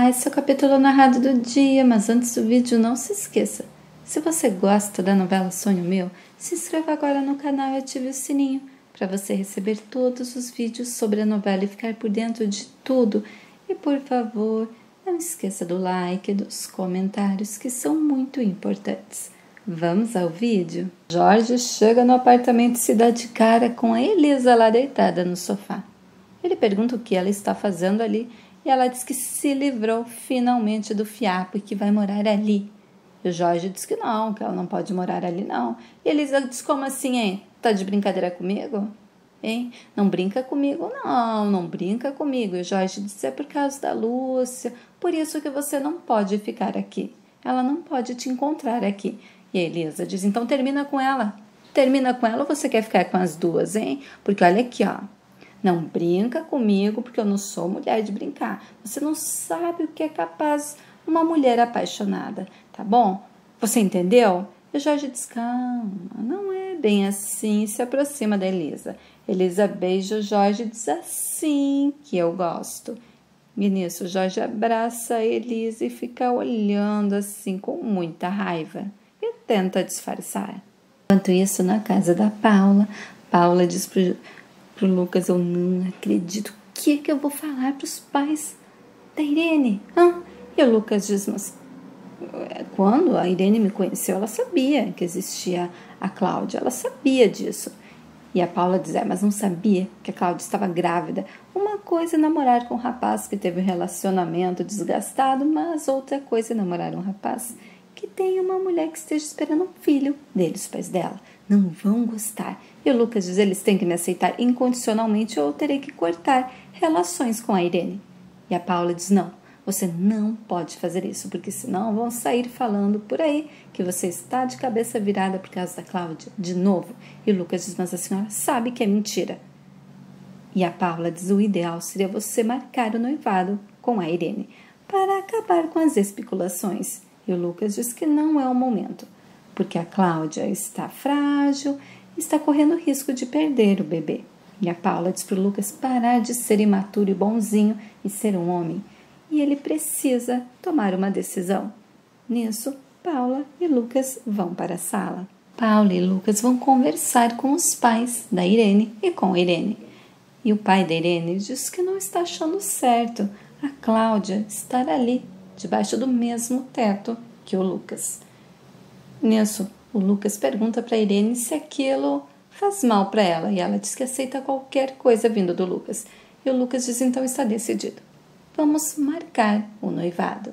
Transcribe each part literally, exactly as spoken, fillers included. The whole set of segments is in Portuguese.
Olá, esse é o capítulo narrado do dia, mas antes do vídeo não se esqueça. Se você gosta da novela Sonho Meu, se inscreva agora no canal e ative o sininho para você receber todos os vídeos sobre a novela e ficar por dentro de tudo. E por favor, não esqueça do like e dos comentários que são muito importantes. Vamos ao vídeo? Jorge chega no apartamento e se dá de cara com a Elisa lá deitada no sofá. Ele pergunta o que ela está fazendo ali e ela diz que se livrou finalmente do fiapo e que vai morar ali. E o Jorge diz que não, que ela não pode morar ali não. E Elisa diz, como assim, hein? Tá de brincadeira comigo? Hein? Não brinca comigo não, não brinca comigo. E o Jorge diz, é por causa da Lúcia, por isso que você não pode ficar aqui. Ela não pode te encontrar aqui. E a Elisa diz, então termina com ela. Termina com ela ou você quer ficar com as duas, hein? Porque olha aqui, ó. Não brinca comigo, porque eu não sou mulher de brincar. Você não sabe o que é capaz uma mulher apaixonada, tá bom? Você entendeu? E o Jorge diz, calma, não é bem assim, e se aproxima da Elisa. Elisa beija o Jorge e diz, assim que eu gosto. E nisso o Jorge abraça a Elisa e fica olhando assim com muita raiva e tenta disfarçar. Enquanto isso, na casa da Paula, Paula diz pro Pro Lucas, eu não acredito. O que é que eu vou falar pros pais da Irene? Ah, e o Lucas diz, mas quando a Irene me conheceu, ela sabia que existia a Cláudia. Ela sabia disso. E a Paula diz, é, mas não sabia que a Cláudia estava grávida. Uma coisa é namorar com um rapaz que teve um relacionamento desgastado, mas outra coisa é namorar um rapaz que tem uma mulher que esteja esperando um filho dele, os pais dela. Não vão gostar. E o Lucas diz, eles têm que me aceitar incondicionalmente ou eu terei que cortar relações com a Irene. E a Paula diz, não, você não pode fazer isso, porque senão vão sair falando por aí que você está de cabeça virada por causa da Cláudia, de novo. E o Lucas diz, mas a senhora sabe que é mentira. E a Paula diz, o ideal seria você marcar o noivado com a Irene, para acabar com as especulações. E o Lucas diz que não é o momento, porque a Cláudia está frágil, está correndo risco de perder o bebê. E a Paula diz para o Lucas parar de ser imaturo e bonzinho e ser um homem. E ele precisa tomar uma decisão. Nisso, Paula e Lucas vão para a sala. Paula e Lucas vão conversar com os pais da Irene e com a Irene. E o pai da Irene diz que não está achando certo a Cláudia estar ali, debaixo do mesmo teto que o Lucas. Nisso, o Lucas pergunta para a Irene se aquilo faz mal para ela e ela diz que aceita qualquer coisa vindo do Lucas. E o Lucas diz, então está decidido. Vamos marcar o noivado.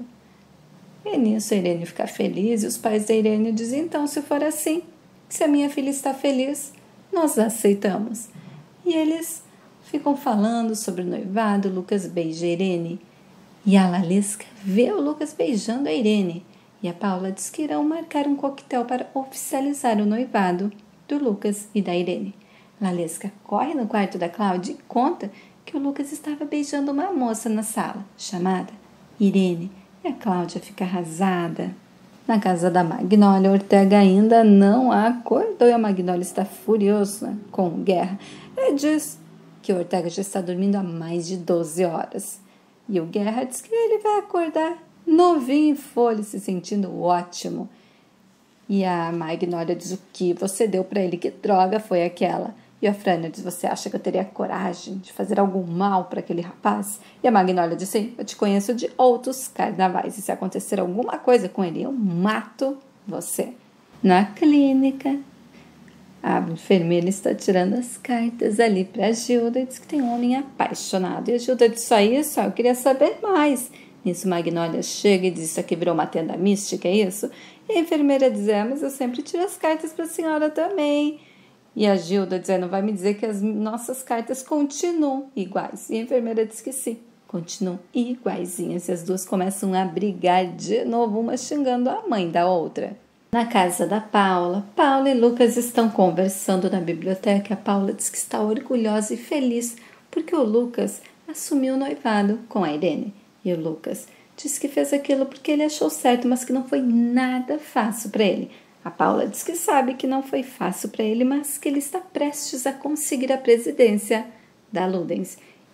E nisso a Irene fica feliz e os pais da Irene dizem, então se for assim, se a minha filha está feliz, nós aceitamos. E eles ficam falando sobre o noivado, o Lucas beija a Irene. E a Lalesca vê o Lucas beijando a Irene. E a Paula diz que irão marcar um coquetel para oficializar o noivado do Lucas e da Irene. Lalesca corre no quarto da Cláudia e conta que o Lucas estava beijando uma moça na sala, chamada Irene. E a Cláudia fica arrasada. Na casa da Magnólia, Ortega ainda não acordou e a Magnólia está furiosa com Guerra. Ele diz que o Ortega já está dormindo há mais de doze horas. E o Guerra diz que ele vai acordar novinho em folha, se sentindo ótimo. E a Magnólia diz, o que você deu para ele? Que droga foi aquela? E a Frânia diz, você acha que eu teria coragem de fazer algum mal para aquele rapaz? E a Magnólia diz, sim, eu te conheço de outros carnavais. E se acontecer alguma coisa com ele, eu mato você. Na clínica, a enfermeira está tirando as cartas ali para a Gilda e diz que tem um homem apaixonado. E a Gilda diz, só isso? Eu queria saber mais. Nisso, Magnólia chega e diz, isso aqui virou uma tenda mística, é isso? E a enfermeira diz, é, mas eu sempre tiro as cartas para a senhora também. E a Gilda diz, não vai me dizer que as nossas cartas continuam iguais. E a enfermeira diz que sim, continuam iguaizinhas. E as duas começam a brigar de novo, uma xingando a mãe da outra. Na casa da Paula, Paula e Lucas estão conversando na biblioteca. A Paula diz que está orgulhosa e feliz porque o Lucas assumiu o noivado com a Irene. E o Lucas diz que fez aquilo porque ele achou certo, mas que não foi nada fácil para ele. A Paula diz que sabe que não foi fácil para ele, mas que ele está prestes a conseguir a presidência da Ludens.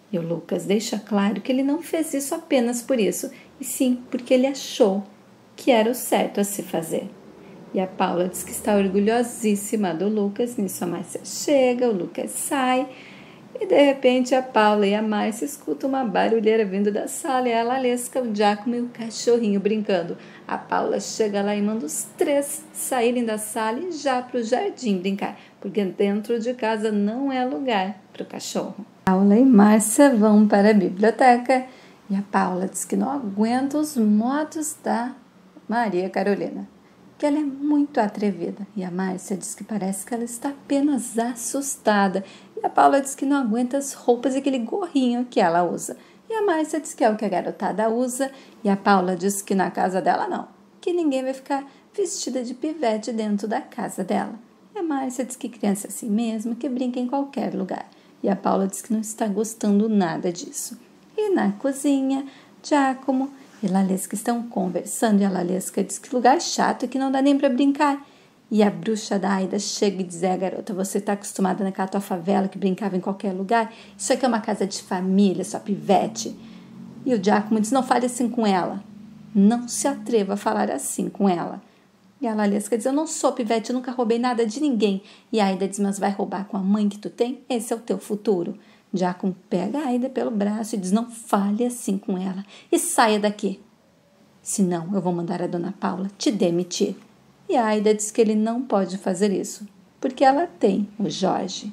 E o Lucas deixa claro que ele não fez isso apenas por isso, e sim porque ele achou que era o certo a se fazer. E a Paula diz que está orgulhosíssima do Lucas. Nisso a Márcia chega, o Lucas sai e de repente a Paula e a Márcia escutam uma barulheira vindo da sala e a Lalesca, o Giacomo e o cachorrinho brincando. A Paula chega lá e manda os três saírem da sala e já para o jardim brincar, porque dentro de casa não é lugar para o cachorro. Paula e Márcia vão para a biblioteca e a Paula diz que não aguenta os modos da Maria Carolina, que ela é muito atrevida, e a Márcia diz que parece que ela está apenas assustada, e a Paula diz que não aguenta as roupas e aquele gorrinho que ela usa, e a Márcia diz que é o que a garotada usa, e a Paula diz que na casa dela não, que ninguém vai ficar vestida de pivete dentro da casa dela, e a Márcia diz que criança é assim mesmo, que brinca em qualquer lugar, e a Paula diz que não está gostando nada disso. E na cozinha, Giacomo e Lalesca estão conversando e a Lalesca diz que lugar chato e que não dá nem para brincar. E a bruxa da Aida chega e diz: é, garota, você está acostumada naquela tua favela que brincava em qualquer lugar? Isso aqui é uma casa de família, sua pivete. E o Giacomo diz: não fale assim com ela. Não se atreva a falar assim com ela. E a Lalesca diz: eu não sou pivete, eu nunca roubei nada de ninguém. E a Aida diz: mas vai roubar com a mãe que tu tem? Esse é o teu futuro. Giacomo pega a Aida pelo braço e diz: não fale assim com ela e saia daqui. Senão eu vou mandar a dona Paula te demitir. E a Aida diz que ele não pode fazer isso, porque ela tem o Jorge.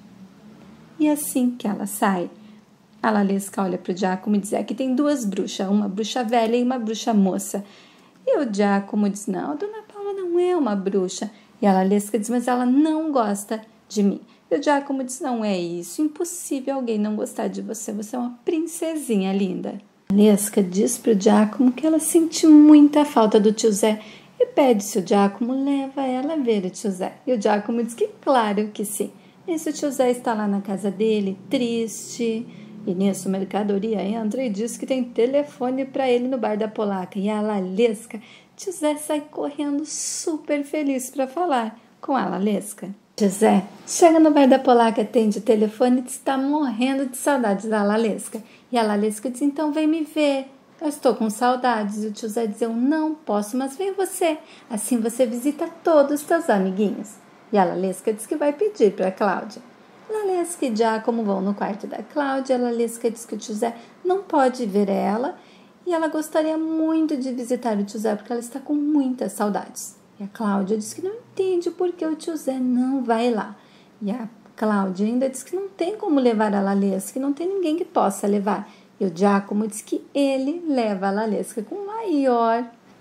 E assim que ela sai, a Lalesca olha para o Giacomo e diz: aqui tem duas bruxas, uma bruxa velha e uma bruxa moça. E o Giacomo diz: não, a dona Paula não é uma bruxa. E a Lalesca diz: mas ela não gosta de mim. E o Giacomo diz: não é isso, impossível alguém não gostar de você, você é uma princesinha linda. A Lalesca diz para o Giacomo que ela sente muita falta do tio Zé e pede se o Giacomo leva ela a ver o tio Zé. E o Giacomo diz que claro que sim. Nisso o tio Zé está lá na casa dele, triste, e nisso a mercadoria entra e diz que tem telefone para ele no bar da Polaca. E a Lalesca, tio Zé sai correndo super feliz para falar com a Lalesca. José chega no bar da Polaca, atende o telefone e está morrendo de saudades da Lalesca. E a Lalesca diz: então vem me ver, eu estou com saudades. E o tio Zé diz: eu não posso, mas vem você, assim você visita todos os teus amiguinhos. E a Lalesca diz que vai pedir para a Cláudia. Lalesca e Giacomo vão no quarto da Cláudia. A Lalesca diz que o tio Zé não pode ver ela e ela gostaria muito de visitar o tio Zé porque ela está com muitas saudades. E a Cláudia diz que não entende por que o tio Zé não vai lá. E a Cláudia ainda diz que não tem como levar a Lalesca, que não tem ninguém que possa levar. E o Giacomo diz que ele leva a Lalesca com o maior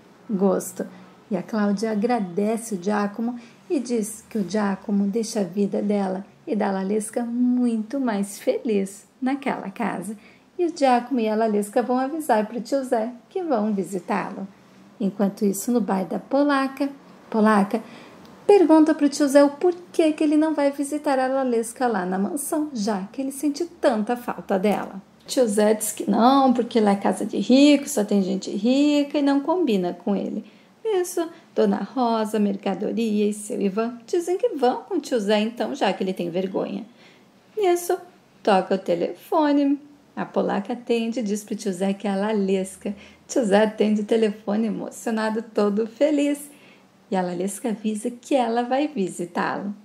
gosto. E a Cláudia agradece o Giacomo e diz que o Giacomo deixa a vida dela e da Lalesca muito mais feliz naquela casa. E o Giacomo e a Lalesca vão avisar para o tio Zé que vão visitá-lo. Enquanto isso, no bar da Polaca, Polaca pergunta para o tio Zé o porquê que ele não vai visitar a Lalesca lá na mansão, já que ele sente tanta falta dela. O tio Zé diz que não, porque lá é casa de rico, só tem gente rica e não combina com ele. Isso, Dona Rosa, Mercadoria e seu Ivan dizem que vão com o tio Zé então, já que ele tem vergonha. Nisso, toca o telefone, a Polaca atende e diz para o tio Zé que é a Lalesca. Tio Zé atende o telefone emocionado, todo feliz. E a Lalesca avisa que ela vai visitá-lo.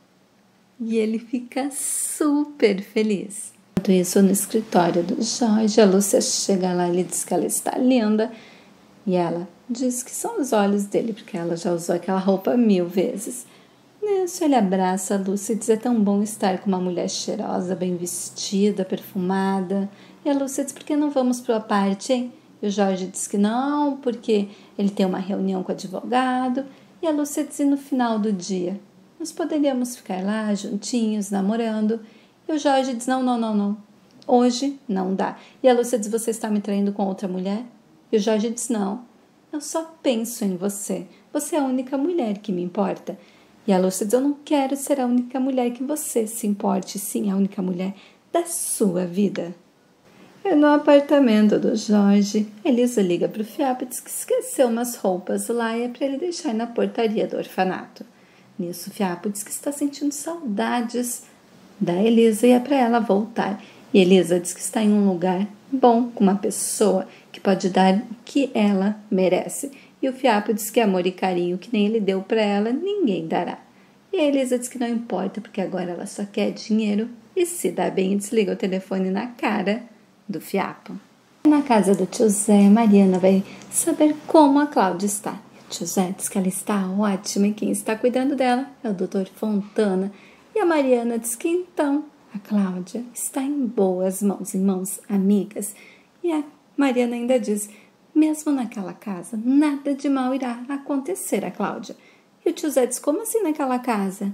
E ele fica super feliz. Enquanto isso, no escritório do Jorge, a Lúcia chega lá e ele diz que ela está linda. E ela diz que são os olhos dele, porque ela já usou aquela roupa mil vezes. Nisso, ele abraça a Lúcia e diz: é tão bom estar com uma mulher cheirosa, bem vestida, perfumada. E a Lúcia diz: por que não vamos para a parte, hein? E o Jorge diz que não, porque ele tem uma reunião com o advogado. E a Lúcia diz: no final do dia, nós poderíamos ficar lá juntinhos, namorando. E o Jorge diz: não, não, não, não. Hoje não dá. E a Lúcia diz: você está me traindo com outra mulher? E o Jorge diz: não, eu só penso em você. Você é a única mulher que me importa. E a Lúcia diz: eu não quero ser a única mulher que você se importe, sim, a única mulher da sua vida. E no apartamento do Jorge, Elisa liga para o Fiapo e diz que esqueceu umas roupas lá e é para ele deixar na portaria do orfanato. Nisso, o Fiapo diz que está sentindo saudades da Elisa e é para ela voltar. E Elisa diz que está em um lugar bom, com uma pessoa que pode dar o que ela merece. E o Fiapo diz que amor e carinho que nem ele deu para ela, ninguém dará. E a Elisa diz que não importa, porque agora ela só quer dinheiro e se dá bem e desliga o telefone na cara do Fiapo. Na casa do tio Zé, Mariana vai saber como a Cláudia está. O tio Zé diz que ela está ótima e quem está cuidando dela é o doutor Fontana. E a Mariana diz que então a Cláudia está em boas mãos, em mãos amigas. E a Mariana ainda diz, mesmo naquela casa, nada de mal irá acontecer a Cláudia. E o tio Zé diz, como assim naquela casa?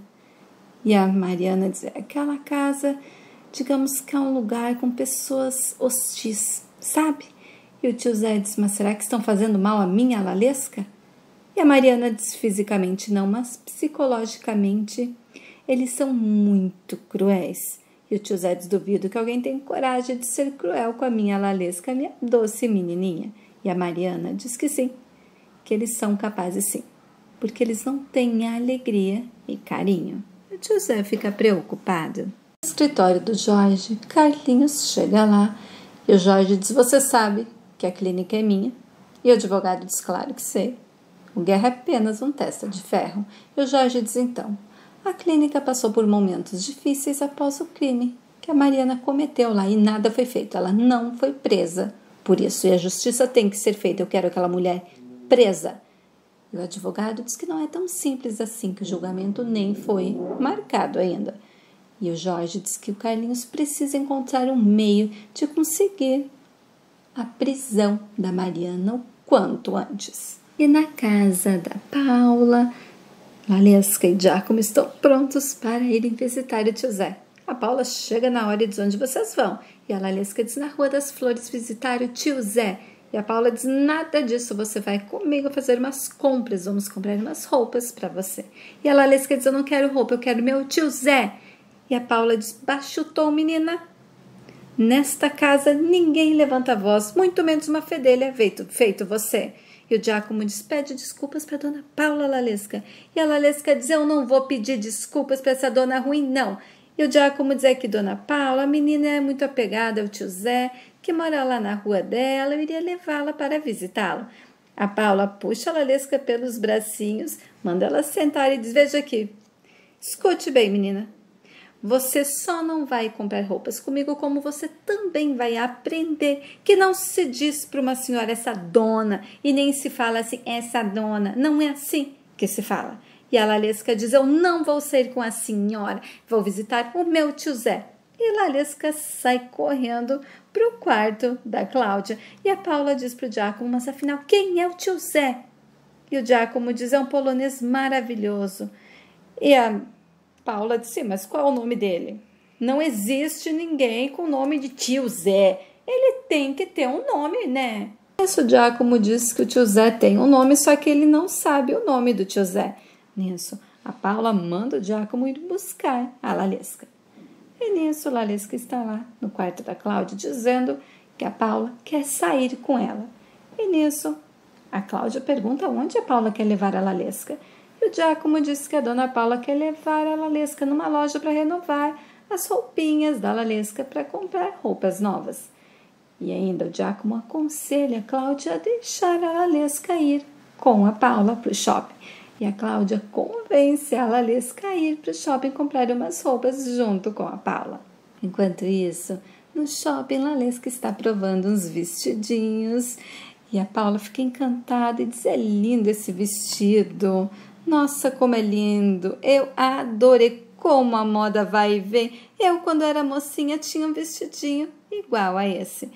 E a Mariana diz, aquela casa, digamos que é um lugar com pessoas hostis, sabe? E o tio Zé diz, mas será que estão fazendo mal a minha Lalesca? E a Mariana diz, fisicamente não, mas psicologicamente eles são muito cruéis. E o tio Zé diz, duvido que alguém tenha coragem de ser cruel com a minha Lalesca, a minha doce menininha. E a Mariana diz que sim, que eles são capazes sim, porque eles não têm alegria e carinho. O tio Zé fica preocupado. No escritório do Jorge, Carlinhos chega lá e o Jorge diz, você sabe que a clínica é minha? E o advogado diz, claro que sei. O Guerra é apenas um testa de ferro. E o Jorge diz, então, a clínica passou por momentos difíceis após o crime que a Mariana cometeu lá e nada foi feito. Ela não foi presa por isso e a justiça tem que ser feita. Eu quero aquela mulher presa. E o advogado diz que não é tão simples assim, que o julgamento nem foi marcado ainda. E o Jorge diz que o Carlinhos precisa encontrar um meio de conseguir a prisão da Mariana o quanto antes. E na casa da Paula, Lalesca e Giacomo estão prontos para irem visitar o tio Zé. A Paula chega na hora e diz, onde vocês vão? E a Lalesca diz, na Rua das Flores visitar o tio Zé. E a Paula diz, nada disso, você vai comigo fazer umas compras, vamos comprar umas roupas para você. E a Lalesca diz, eu não quero roupa, eu quero meu tio Zé. E a Paula diz, baixa o tom, menina. Nesta casa ninguém levanta a voz, muito menos uma fedelha, feito, feito você. E o Giacomo diz, pede desculpas para dona Paula, Lalesca. E a Lalesca diz, eu não vou pedir desculpas para essa dona ruim, não. E o Giacomo diz que dona Paula, a menina é muito apegada ao tio Zé, que mora lá na rua dela, eu iria levá-la para visitá-lo. A Paula puxa a Lalesca pelos bracinhos, manda ela sentar e diz, veja aqui, escute bem, menina. Você só não vai comprar roupas comigo, como você também vai aprender que não se diz para uma senhora essa dona e nem se fala assim, essa dona. Não é assim que se fala. E a Lalesca diz, eu não vou sair com a senhora, vou visitar o meu tio Zé. E a Lalesca sai correndo para o quarto da Cláudia. E a Paula diz para o Giacomo, mas afinal, quem é o tio Zé? E o Giacomo diz, é um polonês maravilhoso. E a Paula disse, mas qual é o nome dele? Não existe ninguém com o nome de tio Zé. Ele tem que ter um nome, né? Isso, o Giacomo diz que o tio Zé tem um nome, só que ele não sabe o nome do tio Zé. Nisso, a Paula manda o Giacomo ir buscar a Lalesca. E nisso, a Lalesca está lá no quarto da Cláudia, dizendo que a Paula quer sair com ela. E nisso, a Cláudia pergunta onde a Paula quer levar a Lalesca. E o Giacomo disse que a dona Paula quer levar a Lalesca numa loja para renovar as roupinhas da Lalesca para comprar roupas novas. E ainda o Giacomo aconselha a Cláudia a deixar a Lalesca ir com a Paula para o shopping. E a Cláudia convence a Lalesca a ir para o shopping comprar umas roupas junto com a Paula. Enquanto isso, no shopping, Lalesca está provando uns vestidinhos. E a Paula fica encantada e diz, é lindo esse vestido. Nossa, como é lindo! Eu adorei como a moda vai e vem. Eu, quando era mocinha, tinha um vestidinho igual a esse.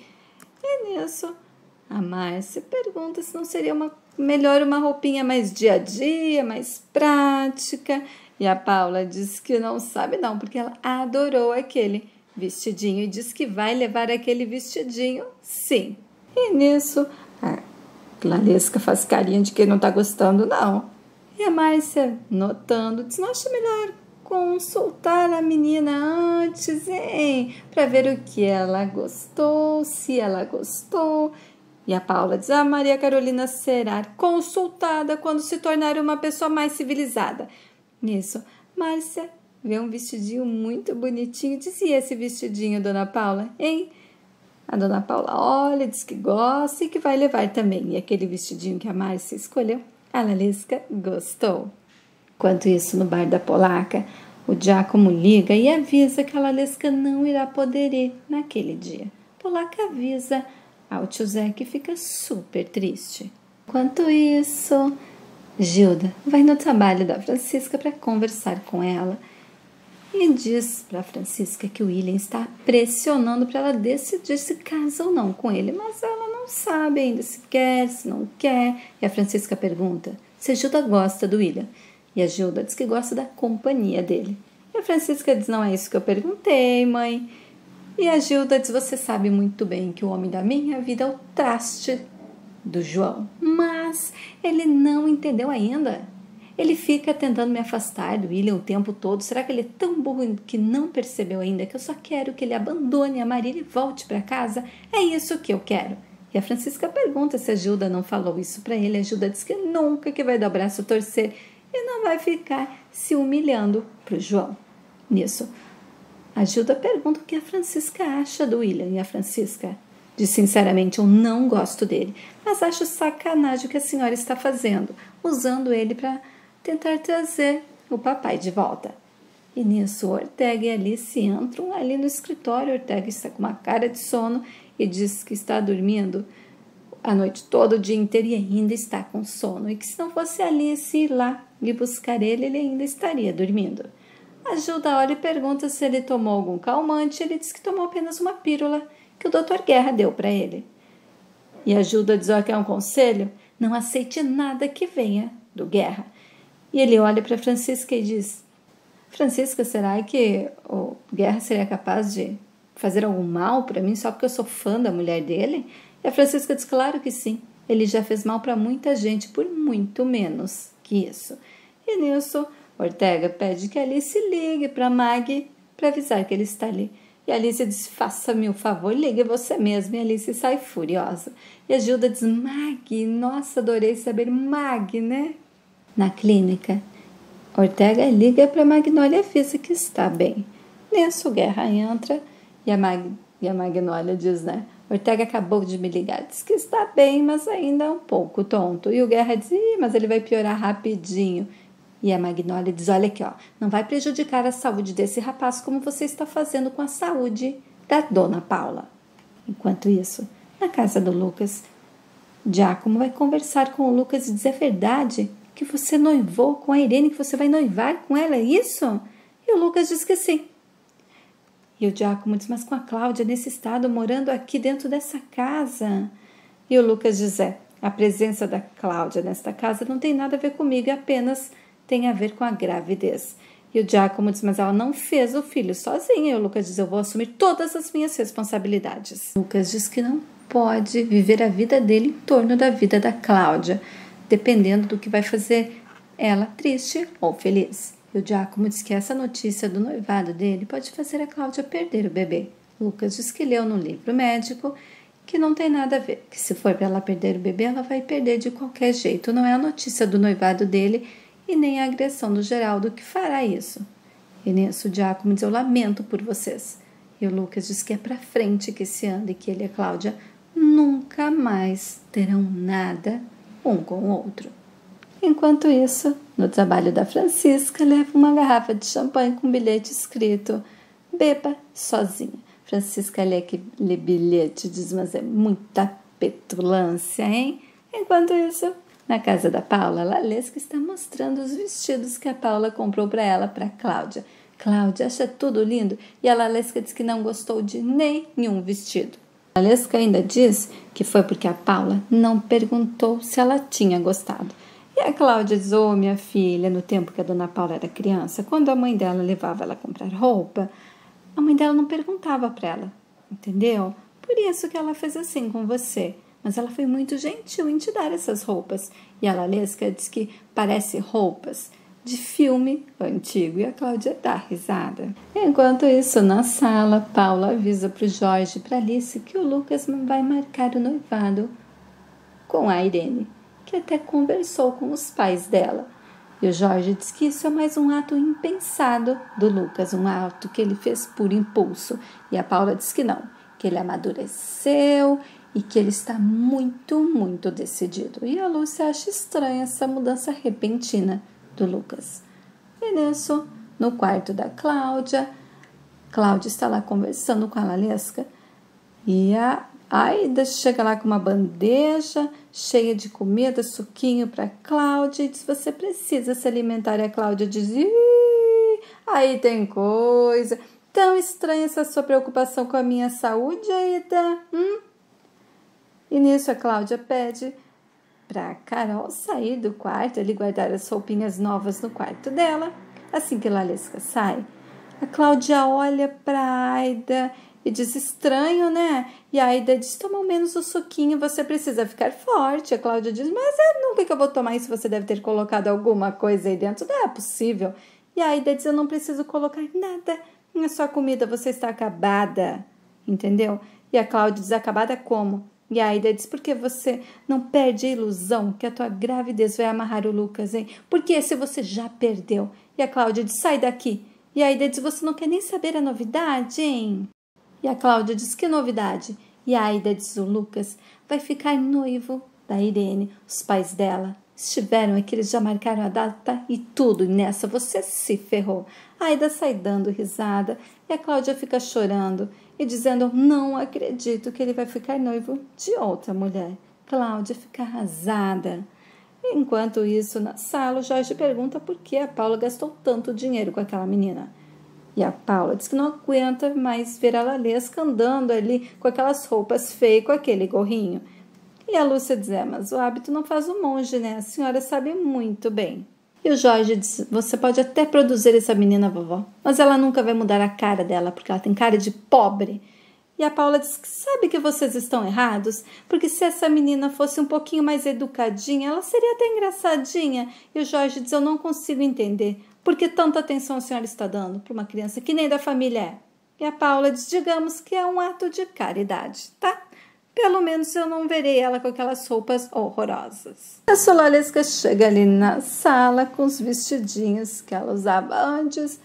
E nisso, a Márcia pergunta se não seria uma, melhor uma roupinha mais dia a dia, mais prática. E a Paula diz que não sabe não, porque ela adorou aquele vestidinho e diz que vai levar aquele vestidinho, sim. E nisso, a Lalesca faz carinha de que não está gostando, não. E a Márcia, notando, diz, não acha melhor consultar a menina antes, hein? Para ver o que ela gostou, se ela gostou. E a Paula diz, a Maria Carolina será consultada quando se tornar uma pessoa mais civilizada. Nisso, Márcia vê um vestidinho muito bonitinho. Diz, e esse vestidinho, Dona Paula, hein? A Dona Paula olha, diz que gosta e que vai levar também. E aquele vestidinho que a Márcia escolheu, a Lalesca gostou. Enquanto isso, no bar da Polaca, o Giacomo liga e avisa que a Lalesca não irá poder ir naquele dia. Polaca avisa ao tio Zé, que fica super triste. Enquanto isso, Gilda vai no trabalho da Francisca para conversar com ela e diz para a Francisca que o William está pressionando para ela decidir se casa ou não com ele, mas ela não sabe ainda se quer, se não quer. E a Francisca pergunta se a Gilda gosta do William. E a Gilda diz que gosta da companhia dele. E a Francisca diz, não é isso que eu perguntei, mãe. E a Gilda diz, você sabe muito bem que o homem da minha vida é o traste do João. Mas ele não entendeu ainda. Ele fica tentando me afastar do William o tempo todo. Será que ele é tão burro que não percebeu ainda que eu só quero que ele abandone a Marília e volte para casa? É isso que eu quero. E a Francisca pergunta se a Gilda não falou isso para ele. A Gilda diz que nunca que vai dar o braço a torcer e não vai ficar se humilhando para o João. Nisso, a Gilda pergunta o que a Francisca acha do William. E a Francisca diz, sinceramente, eu não gosto dele, mas acho sacanagem o que a senhora está fazendo, usando ele para tentar trazer o papai de volta. E nisso, Ortega e Alice entram ali no escritório. Ortega está com uma cara de sono e diz que está dormindo a noite toda, o dia inteiro, e ainda está com sono. E que se não fosse Alice ir lá e buscar ele, ele ainda estaria dormindo. A Gilda olha e pergunta se ele tomou algum calmante. Ele diz que tomou apenas uma pílula que o doutor Guerra deu para ele. E a Gilda diz, ó, quer um conselho? Não aceite nada que venha do Guerra. E ele olha para Francisca e diz, Francisca, será que o Guerra seria capaz de fazer algum mal para mim só porque eu sou fã da mulher dele? E a Francisca diz, claro que sim. Ele já fez mal para muita gente por muito menos que isso. E nisso, Ortega pede que Alice ligue para Mag para avisar que ele está ali. E a Alice diz, faça-me o favor, ligue você mesma. E a Alice sai furiosa. E a Gilda diz, Mag, nossa, adorei saber, Mag, né? Na clínica, Ortega liga para Magnólia e avisa que está bem. Nisso, Guerra entra e a, Mag, e a Magnólia diz, né? Ortega acabou de me ligar, diz que está bem, mas ainda é um pouco tonto. E o Guerra diz, mas ele vai piorar rapidinho. E a Magnólia diz, olha aqui, ó, não vai prejudicar a saúde desse rapaz como você está fazendo com a saúde da Dona Paula. Enquanto isso, na casa do Lucas, Giacomo vai conversar com o Lucas e dizer, é verdade que você noivou com a Irene, que você vai noivar com ela, é isso? E o Lucas diz que sim. E o Giacomo diz, mas com a Cláudia nesse estado, morando aqui dentro dessa casa. E o Lucas diz, é, a presença da Cláudia nesta casa não tem nada a ver comigo, apenas tem a ver com a gravidez. E o Giacomo diz, mas ela não fez o filho sozinha. E o Lucas diz, eu vou assumir todas as minhas responsabilidades. O Lucas diz que não pode viver a vida dele em torno da vida da Cláudia, dependendo do que vai fazer ela triste ou feliz. E o Giacomo diz que essa notícia do noivado dele pode fazer a Cláudia perder o bebê. Lucas diz que leu no livro médico que não tem nada a ver, que se for para ela perder o bebê, ela vai perder de qualquer jeito. Não é a notícia do noivado dele e nem a agressão do Geraldo que fará isso. E nisso o Giacomo diz, eu lamento por vocês. E o Lucas diz que é para frente que se anda e que ele e a Cláudia nunca mais terão nada um com o outro. Enquanto isso, no trabalho da Francisca, leva uma garrafa de champanhe com um bilhete escrito, beba sozinha. Francisca lê aquele bilhete e diz, mas é muita petulância, hein? Enquanto isso, na casa da Paula, a Lalesca está mostrando os vestidos que a Paula comprou para ela, para Cláudia. Cláudia acha tudo lindo e a Lalesca diz que não gostou de nenhum vestido. A Lalesca ainda diz que foi porque a Paula não perguntou se ela tinha gostado. E a Cláudia diz, ô, minha filha, no tempo que a Dona Paula era criança, quando a mãe dela levava ela a comprar roupa, a mãe dela não perguntava para ela, entendeu? Por isso que ela fez assim com você. Mas ela foi muito gentil em te dar essas roupas. E a Lalesca diz que parece roupas de filme antigo. E a Cláudia dá risada. Enquanto isso, na sala, Paula avisa para o Jorge e para Alice que o Lucas vai marcar o noivado com a Irene, que até conversou com os pais dela. E o Jorge diz que isso é mais um ato impensado do Lucas, um ato que ele fez por impulso. E a Paula diz que não, que ele amadureceu e que ele está muito, muito decidido. E a Lúcia acha estranha essa mudança repentina do Lucas. E nisso, no quarto da Cláudia, Cláudia está lá conversando com a Lalesca e a Aida chega lá com uma bandeja cheia de comida, suquinho para Cláudia e diz: você precisa se alimentar. E a Cláudia diz: ih, aí tem coisa. Tão estranha essa sua preocupação com a minha saúde, Aida. Hum? E nisso a Cláudia pede para Carol sair do quarto, ele guardar as roupinhas novas no quarto dela. Assim que Lalesca sai, a Cláudia olha para Aida e diz: estranho, né? E a Aida diz: toma ao menos o suquinho, você precisa ficar forte. A Cláudia diz: mas é nunca que eu vou tomar isso, você deve ter colocado alguma coisa aí dentro. Não é possível. E a Aida diz: eu não preciso colocar nada na sua comida, você está acabada. Entendeu? E a Cláudia diz: acabada como? E a Aida diz: porque você não perde a ilusão que a tua gravidez vai amarrar o Lucas, hein? Porque se você já perdeu. E a Cláudia diz: sai daqui. E a Aida diz: você não quer nem saber a novidade, hein? E a Cláudia diz: que novidade? E a Aida diz: o Lucas vai ficar noivo da Irene. Os pais dela estiveram aqui, eles já marcaram a data e tudo. E nessa você se ferrou. A Aida sai dando risada e a Cláudia fica chorando e dizendo: não acredito que ele vai ficar noivo de outra mulher. Cláudia fica arrasada. Enquanto isso, na sala, o Jorge pergunta por que a Paula gastou tanto dinheiro com aquela menina. E a Paula diz que não aguenta mais ver a Lalesca andando ali com aquelas roupas feias, com aquele gorrinho. E a Lúcia diz: é, mas o hábito não faz o monge, né? A senhora sabe muito bem. E o Jorge diz: você pode até produzir essa menina, vovó, mas ela nunca vai mudar a cara dela, porque ela tem cara de pobre. E a Paula diz que sabe que vocês estão errados, porque se essa menina fosse um pouquinho mais educadinha, ela seria até engraçadinha. E o Jorge diz: eu não consigo entender por que tanta atenção a senhora está dando para uma criança que nem da família é. E a Paula diz: digamos que é um ato de caridade, tá? Pelo menos eu não verei ela com aquelas roupas horrorosas. A Lalesca chega ali na sala com os vestidinhos que ela usava antes.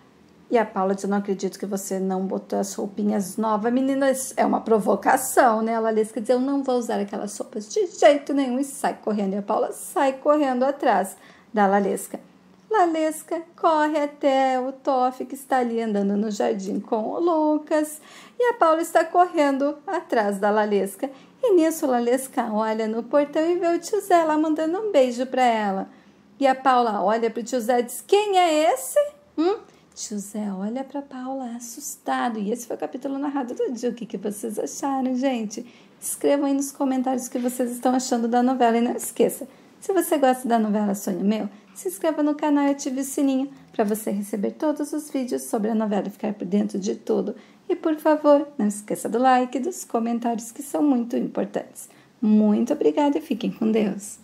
E a Paula diz: eu não acredito que você não botou as roupinhas novas. Meninas, é uma provocação, né? A Lalesca diz: eu não vou usar aquelas roupas de jeito nenhum. E sai correndo. E a Paula sai correndo atrás da Lalesca. Lalesca corre até o Toff, que está ali andando no jardim com o Lucas. E a Paula está correndo atrás da Lalesca. E nisso, Lalesca olha no portão e vê o tio Zé lá mandando um beijo para ela. E a Paula olha para o tio Zé e diz: quem é esse? Hum? Tio Zé olha para Paula assustado. E esse foi o capítulo narrado do dia. O que, que vocês acharam, gente? Escrevam aí nos comentários o que vocês estão achando da novela. E não esqueça, se você gosta da novela Sonho Meu, se inscreva no canal e ative o sininho para você receber todos os vídeos sobre a novela e ficar por dentro de tudo. E, por favor, não esqueça do like e dos comentários, que são muito importantes. Muito obrigada e fiquem com Deus.